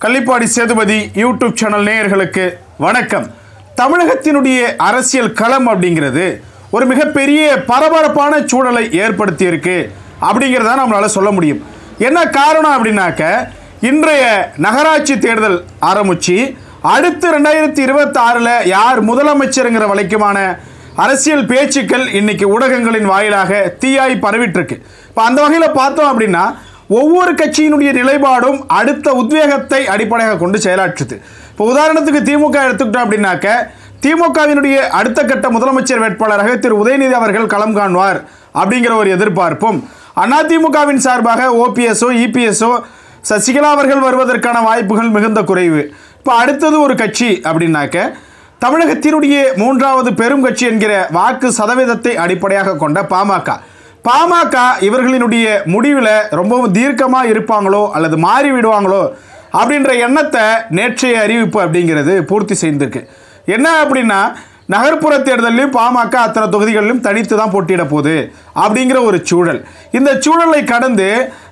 Kallipadi Sethupathi YouTube channel நேயர்களுக்கு வணக்கம். தமிழகத்தினுடைய அரசியல் களம் அப்படிங்கிறது ஒரு மிகப்பெரிய பரபரப்பான சூழலை ஏற்படுத்தி இருக்கு அப்படிங்கிறத நம்மளால சொல்ல முடியும். என்ன காரணம் அப்படின்னாக்க, இன்றைய நகராட்சி தேர்தல் ஆரம்பிச்சு அடுத்து 2026 யார் முதலமைச்சருங்கிற வரைக்குமான அரசியல் பேச்சுக்கள் இன்னைக்கு ஊடகங்களின் வாயிலாக தீயாய் பரவிட்டு இருக்கு. இப்போ அந்த வகையில் பார்த்தோம் அப்படின்னா, ஒவ்வொரு கட்சியினுடைய நிலைப்பாடும் அடுத்த உத்வேகத்தை அடிப்படையாக கொண்டு செயலாற்றுது. இப்போ உதாரணத்துக்கு திமுக எடுத்துக்கிட்டோம் அப்படின்னாக்க, திமுகவினுடைய அடுத்த கட்ட முதலமைச்சர் வேட்பாளராக திரு உதயநிதி அவர்கள் களம் காண்பார் அப்படிங்கிற ஒரு எதிர்பார்ப்பும், அதிமுகவின் சார்பாக ஓபிஎஸ்ஓ இபிஎஸ்ஓ சசிகலா அவர்கள் வருவதற்கான வாய்ப்புகள் மிகுந்த குறைவு. இப்போ அடுத்தது ஒரு கட்சி அப்படின்னாக்க, தமிழகத்தினுடைய மூன்றாவது பெரும் கட்சி என்கிற வாக்கு சதவீதத்தை அடிப்படையாக கொண்ட பாமக இவர்களினுடைய முடிவில் ரொம்பவும் தீர்க்கமாக இருப்பாங்களோ அல்லது மாறி விடுவாங்களோ அப்படின்ற எண்ணத்தை நேற்றைய அறிவிப்பு அப்படிங்கிறது பூர்த்தி செய்திருக்கு. என்ன அப்படின்னா, நகர்ப்புற தேர்தலையும் பாமக அத்தனை தொகுதிகளிலும் தனித்து தான் போட்டியிட போகுது அப்படிங்கிற ஒரு சூழல். இந்த சூழலை கடந்து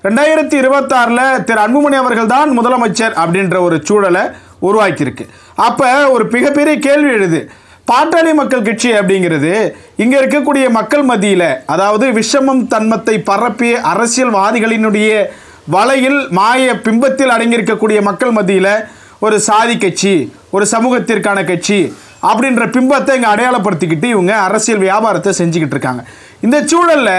2026 திரு அன்புமணி அவர்கள் தான் முதலமைச்சர் அப்படின்ற ஒரு சூழலை உருவாக்கியிருக்கு. அப்போ ஒரு மிகப்பெரிய கேள்வி எழுது. பாட்டாளி மக்கள் கட்சி அப்படிங்கிறது இங்கே இருக்கக்கூடிய மக்கள் மத்தியில், அதாவது விஷமம் தன்மத்தை பரப்பிய அரசியல்வாதிகளினுடைய வலையில் மாய பிம்பத்தில் அடங்கியிருக்கக்கூடிய மக்கள் மத்தியில் ஒரு சாதி கட்சி, ஒரு சமூகத்திற்கான கட்சி அப்படின்ற பிம்பத்தை இங்கே அடையாளப்படுத்திக்கிட்டு இவங்க அரசியல் வியாபாரத்தை செஞ்சுக்கிட்டு இருக்காங்க. இந்த சூழலில்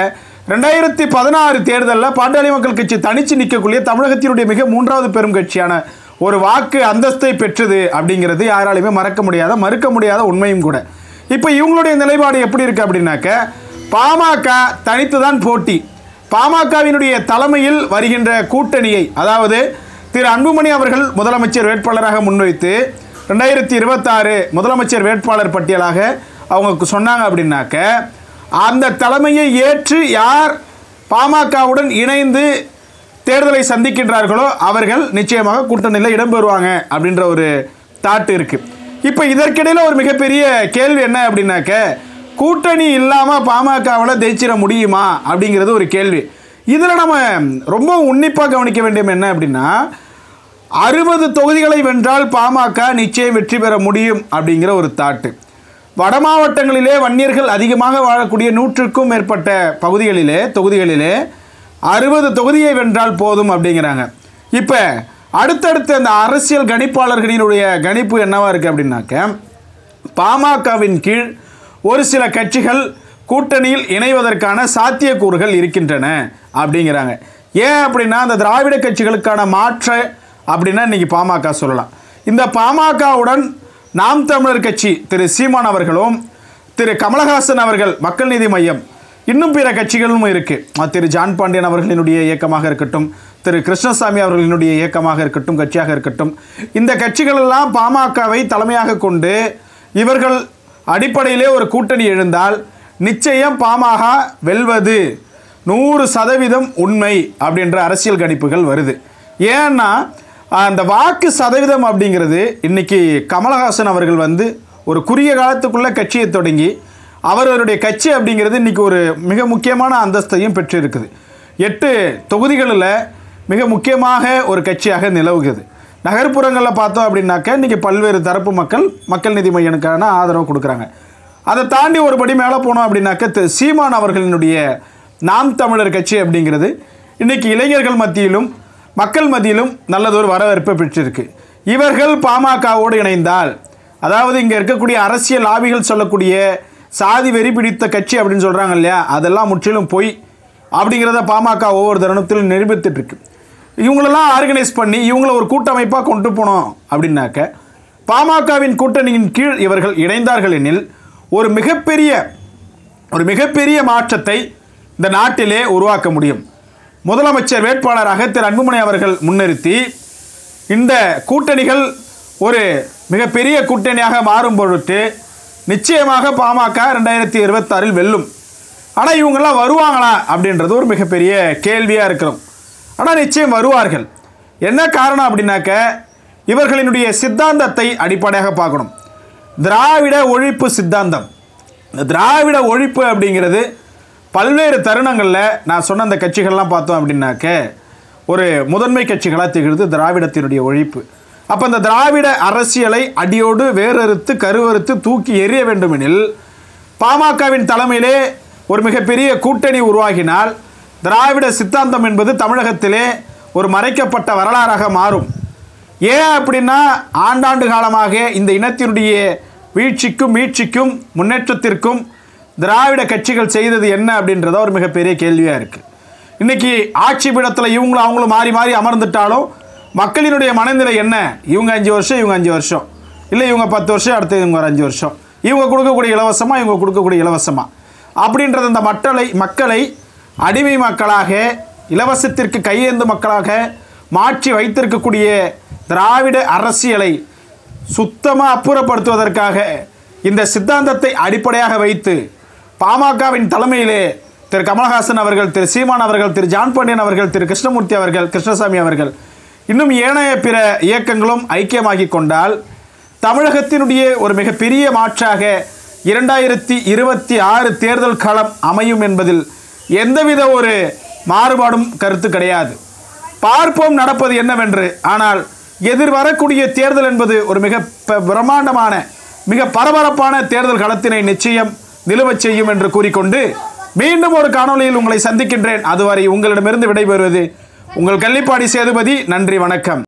2016 தேர்தலில் பாட்டாளி மக்கள் கட்சி தனித்து நிற்கக்கூடிய தமிழகத்தினுடைய மிக மூன்றாவது பெரும் கட்சியான ஒரு வாக்கு அந்தஸ்தை பெற்றது அப்படிங்கிறது யாராலுமே மறுக்க முடியாத உண்மையும் கூட. இப்போ இவங்களுடைய நிலைப்பாடு எப்படி இருக்கு அப்படின்னாக்க, பாமக தனித்து தான் போட்டி. பாமகவினுடைய தலைமையில் வருகின்ற கூட்டணியை, அதாவது திரு அன்புமணி அவர்கள் முதலமைச்சர் வேட்பாளராக முன்வைத்து 2026 முதலமைச்சர் வேட்பாளர் பட்டியலாக அவங்க சொன்னாங்க அப்படின்னாக்க, அந்த தலைமையை ஏற்று யார் பாமகவுடன் இணைந்து தேர்தலை சந்திக்கின்றார்களோ அவர்கள் நிச்சயமாக கூட்டணியில் இடம்பெறுவாங்க அப்படின்ற ஒரு தாட்டு இருக்கு. இப்போ இதற்கிடையில் ஒரு மிகப்பெரிய கேள்வி என்ன அப்படின்னாக்க, கூட்டணி இல்லாமல் பாமகவில் ஜெயிச்சிட முடியுமா அப்படிங்கிறது ஒரு கேள்வி. இதில் நம்ம ரொம்ப உன்னிப்பாக கவனிக்க வேண்டியது என்ன அப்படின்னா, 60 தொகுதிகளை வென்றால் பாமக நிச்சயம் வெற்றி பெற முடியும் அப்படிங்கிற ஒரு தாட்டு. வட மாவட்டங்களிலே வன்னியர்கள் அதிகமாக வாழக்கூடிய 100க்கும் மேற்பட்ட தொகுதிகளிலே 60 தொகுதியை வென்றால் போதும் அப்படிங்கிறாங்க. இப்போ அடுத்தடுத்த அந்த அரசியல் கணிப்பாளர்களினுடைய கணிப்பு என்னவா இருக்குது அப்படின்னாக்க, பாமகவின் கீழ் ஒரு சில கட்சிகள் கூட்டணியில் இணைவதற்கான சாத்தியக்கூறுகள் இருக்கின்றன அப்படிங்கிறாங்க. ஏன் அப்படின்னா, அந்த திராவிட கட்சிகளுக்கான மாற்று அப்படின்னா இன்றைக்கி பாமக சொல்லலாம். இந்த பாமகவுடன் நாம் தமிழர் கட்சி திரு சீமான் அவர்களும், திரு கமலஹாசன் அவர்கள் மக்கள் நீதி மையம், இன்னும் பிற கட்சிகளும் இருக்குது. திரு ஜான் பாண்டியன் அவர்களினுடைய இயக்கமாக இருக்கட்டும், திரு கிருஷ்ணசாமி அவர்களினுடைய இயக்கமாக இருக்கட்டும், கட்சியாக இருக்கட்டும், இந்த கட்சிகளெல்லாம் பாமகவை தலைமையாக கொண்டு இவர்கள் அடிப்படையிலே ஒரு கூட்டணி எழுந்தால் நிச்சயம் பாமக வெல்வது 100% உண்மை அப்படின்ற அரசியல் கணிப்புகள் வருது. ஏன்னா அந்த வாக்கு சதவீதம் அப்படிங்கிறது இன்னைக்கு கமலஹாசன் அவர்கள் ஒரு குறுகிய காலத்துக்குள்ளே கட்சியை தொடங்கி அவருடைய கட்சி அப்படிங்கிறது இன்றைக்கி ஒரு மிக முக்கியமான அந்தஸ்தையும் பெற்றிருக்குது. 8 தொகுதிகளில் மிக முக்கியமாக ஒரு கட்சியாக நிலவுகிறது. நகர்ப்புறங்களில் பார்த்தோம் அப்படின்னாக்க இன்றைக்கி பல்வேறு தரப்பு மக்கள் நீதி மையனுக்கான ஆதரவு கொடுக்குறாங்க. அதை தாண்டி ஒருபடி மேலே போனோம் அப்படின்னாக்க, சீமான் அவர்களினுடைய நாம் தமிழர் கட்சி அப்படிங்கிறது இன்றைக்கி இளைஞர்கள் மத்தியிலும் மக்கள் மத்தியிலும் நல்லதொரு வரவேற்பை பெற்றிருக்கு. இவர்கள் பாமகவோடு இணைந்தால், அதாவது இங்கே இருக்கக்கூடிய அரசியல் லாபிகள் சொல்லக்கூடிய சாதி வெறி பிடித்த கட்சி அப்படின்னு சொல்கிறாங்க இல்லையா, அதெல்லாம் முற்றிலும் பொய் அப்படிங்கிறத பாமக ஒவ்வொரு தருணத்திலும் நிரூபித்துட்டு இருக்கு. இவங்களெல்லாம் ஆர்கனைஸ் பண்ணி இவங்கள ஒரு கூட்டமைப்பாக கொண்டு போனோம் அப்படின்னாக்க, பாமகவின் கூட்டணியின் கீழ் இவர்கள் இணைந்தார்கள் எனில் ஒரு மிகப்பெரிய மாற்றத்தை இந்த நாட்டிலே உருவாக்க முடியும். முதலமைச்சர் வேட்பாளராக திரு அன்புமணி அவர்கள் முன்னிறுத்தி இந்த கூட்டணிகள் ஒரு மிகப்பெரிய கூட்டணியாக மாறும் பொருட்டு நிச்சயமாக பாமக 2026 வெல்லும். ஆனால் இவங்கெல்லாம் வருவாங்களா அப்படின்றது ஒரு மிகப்பெரிய கேள்வியாக இருக்கிறோம். ஆனால் நிச்சயம் வருவார்கள். என்ன காரணம் அப்படின்னாக்க, இவர்களினுடைய சித்தாந்தத்தை அடிப்படையாக பார்க்கணும். திராவிட ஒழிப்பு சித்தாந்தம். இந்த திராவிட ஒழிப்பு அப்படிங்கிறது பல்வேறு தருணங்களில் நான் சொன்ன அந்த கட்சிகள்லாம் பார்த்தோம் அப்படின்னாக்க ஒரு முதன்மை கட்சிகளாக திகழ்ந்து திராவிடத்தினுடைய ஒழிப்பு. அப்போ இந்த திராவிட அரசியலை அடியோடு வேறறுத்து கருவறுத்து தூக்கி எறிய வேண்டுமெனில் பாமகவின் தலைமையிலே ஒரு மிகப்பெரிய கூட்டணி உருவாகினால் திராவிட சித்தாந்தம் என்பது தமிழகத்திலே ஒரு மறைக்கப்பட்ட வரலாறாக மாறும். ஏன் அப்படின்னா ஆண்டாண்டு காலமாக இந்த இனத்தினுடைய வீழ்ச்சிக்கும் மீட்சிக்கும் முன்னேற்றத்திற்கும் திராவிட கட்சிகள் செய்தது என்ன அப்படின்றத ஒரு மிகப்பெரிய கேள்வியாக இருக்குது. இன்றைக்கி ஆட்சி பீடத்தில் இவங்களும் அவங்களும் மாறி மாறி அமர்ந்துட்டாலும் மக்களினுடைய மனநிலை என்ன? இவங்க 5 வருஷம், இவங்க 5 வருஷம், இல்லை இவங்க 10 வருஷம், அடுத்து இவங்க ஒரு 5 வருஷம், இவங்க கொடுக்கக்கூடிய இலவசமாக, இவங்க கொடுக்கக்கூடிய இலவசமாக அப்படின்றது அந்த மக்களை அடிமை மக்களாக, இலவசத்திற்கு கையேந்து மக்களாக மாற்றி வைத்திருக்கக்கூடிய திராவிட அரசியலை சுத்தமாக அப்புறப்படுத்துவதற்காக இந்த சித்தாந்தத்தை அடிப்படையாக வைத்து பாமகவின் தலைமையிலே திரு கமலஹாசன் அவர்கள், திரு சீமான் அவர்கள், திரு ஜான் பாண்டியன் அவர்கள், திரு கிருஷ்ணமூர்த்தி அவர்கள், கிருஷ்ணசாமி அவர்கள், இன்னும் ஏனைய பிற இயக்கங்களும் ஐக்கியமாகி கொண்டால் தமிழகத்தினுடைய ஒரு மிகப்பெரிய மாற்றாக 2026 தேர்தல் களம் அமையும் என்பதில் எந்தவித ஒரு மாறுபாடும் கருத்து கிடையாது. பார்ப்போம் நடப்பது என்னவென்று. ஆனால் எதிர்வரக்கூடிய தேர்தல் என்பது ஒரு மிக பிரம்மாண்டமான, மிக பரபரப்பான தேர்தல் களத்தினை நிச்சயம் நிலுவச் செய்யும் என்று கூறிக்கொண்டு மீண்டும் ஒரு காணொளியில் உங்களை சந்திக்கின்றேன். அதுவரை உங்களிடமிருந்து விடைபெறுவது உங்கள் கள்ளிப்பாடி சேதுபதி. நன்றி, வணக்கம்.